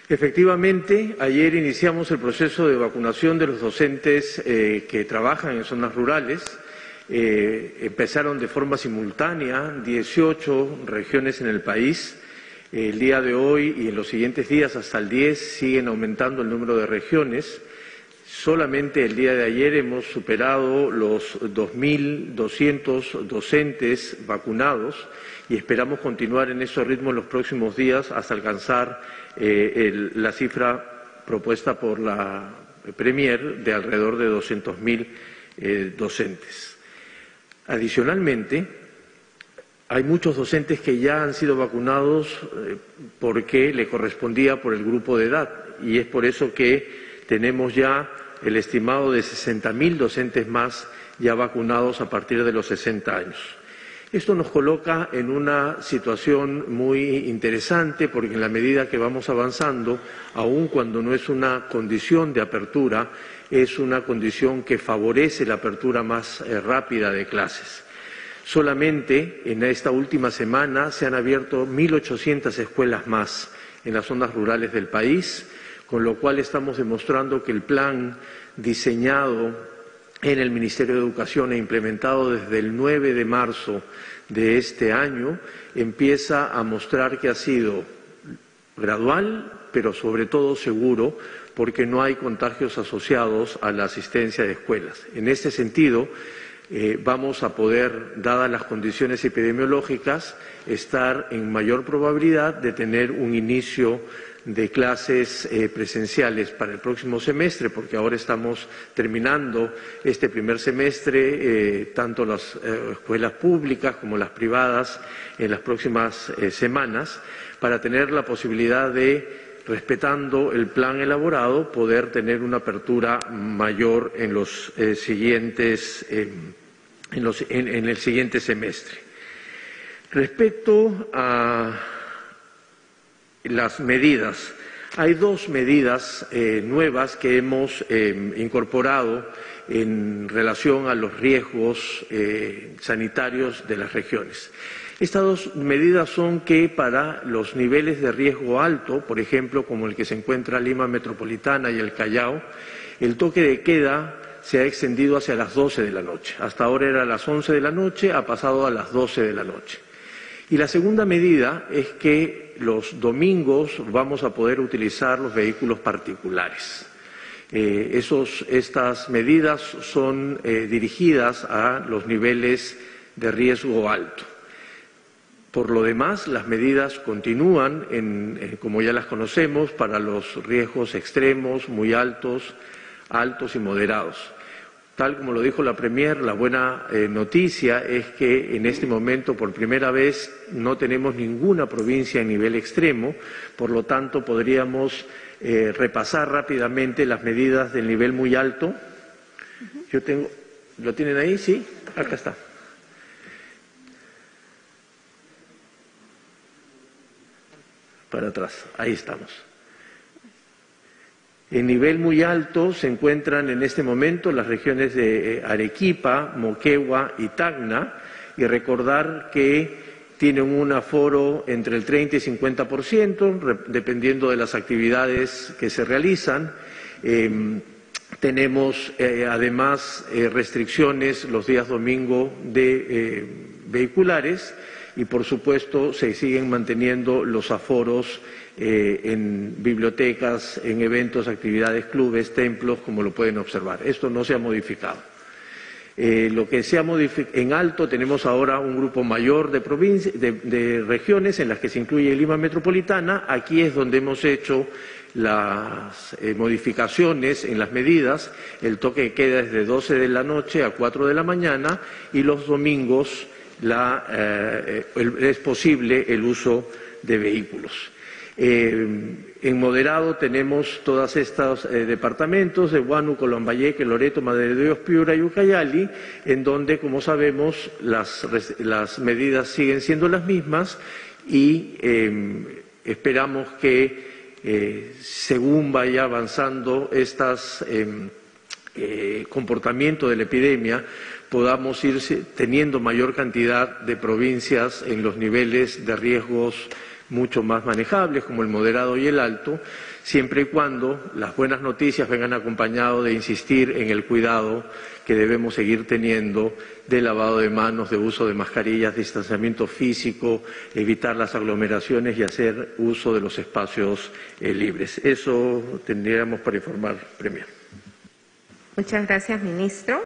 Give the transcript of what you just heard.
Efectivamente, ayer iniciamos el proceso de vacunación de los docentes que trabajan en zonas rurales. Empezaron de forma simultánea 18 regiones en el país. El día de hoy y en los siguientes días, hasta el 10, siguen aumentando el número de regiones. Solamente el día de ayer hemos superado los 2.200 docentes vacunados y esperamos continuar en ese ritmo en los próximos días hasta alcanzar la cifra propuesta por la Premier de alrededor de 200.000 docentes. Adicionalmente, hay muchos docentes que ya han sido vacunados porque le correspondía por el grupo de edad y es por eso que tenemos ya el estimado de 60.000 docentes más ya vacunados a partir de los 60 años. Esto nos coloca en una situación muy interesante porque en la medida que vamos avanzando, aun cuando no es una condición de apertura, es una condición que favorece la apertura más rápida de clases. Solamente en esta última semana se han abierto 1.800 escuelas más en las zonas rurales del país, con lo cual estamos demostrando que el plan diseñado en el Ministerio de Educación e implementado desde el 9 de marzo de este año empieza a mostrar que ha sido gradual, pero sobre todo seguro, porque no hay contagios asociados a la asistencia de escuelas. En este sentido, vamos a poder, dadas las condiciones epidemiológicas, estar en mayor probabilidad de tener un inicio de clases presenciales para el próximo semestre, porque ahora estamos terminando este primer semestre, tanto las escuelas públicas como las privadas, en las próximas semanas, para tener la posibilidad de, respetando el plan elaborado, poder tener una apertura mayor en los siguientes, en el siguiente semestre. Respecto a las medidas, hay dos medidas nuevas que hemos incorporado en relación a los riesgos sanitarios de las regiones. Estas dos medidas son que para los niveles de riesgo alto, por ejemplo, como el que se encuentra en Lima Metropolitana y el Callao, el toque de queda se ha extendido hacia las 12 de la noche. Hasta ahora era a las 11 de la noche, ha pasado a las 12 de la noche. Y la segunda medida es que los domingos vamos a poder utilizar los vehículos particulares. Estas medidas son dirigidas a los niveles de riesgo alto. Por lo demás, las medidas continúan, como ya las conocemos, para los riesgos extremos, muy altos, altos y moderados. Tal como lo dijo la Premier, la buena noticia es que en este momento, por primera vez, no tenemos ninguna provincia en nivel extremo, por lo tanto, podríamos repasar rápidamente las medidas del nivel muy alto. ¿Lo tienen ahí? Sí, acá está. Para atrás, ahí estamos. En nivel muy alto se encuentran en este momento las regiones de Arequipa, Moquegua y Tacna, y recordar que tienen un aforo entre el 30 y 50%, dependiendo de las actividades que se realizan. Tenemos además restricciones los días domingo de vehiculares y, por supuesto, se siguen manteniendo los aforos en bibliotecas, en eventos, actividades, clubes, templos, como lo pueden observar. Esto no se ha modificado. Lo que se ha modificado en alto, tenemos ahora un grupo mayor de regiones en las que se incluye Lima Metropolitana. Aquí es donde hemos hecho las modificaciones en las medidas. El toque de queda es de 12 de la noche a 4 de la mañana y los domingos es posible el uso de vehículos. En moderado tenemos todos estos departamentos de Huánuco, Lambayeque, Loreto, Madre de Dios, Piura y Ucayali, en donde, como sabemos, las medidas siguen siendo las mismas y esperamos que según vaya avanzando comportamiento de la epidemia, podamos ir teniendo mayor cantidad de provincias en los niveles de riesgos mucho más manejables, como el moderado y el alto, siempre y cuando las buenas noticias vengan acompañadas de insistir en el cuidado que debemos seguir teniendo de lavado de manos, de uso de mascarillas, distanciamiento físico, evitar las aglomeraciones y hacer uso de los espacios libres. Eso tendríamos para informar, Premier. Muchas gracias, ministro.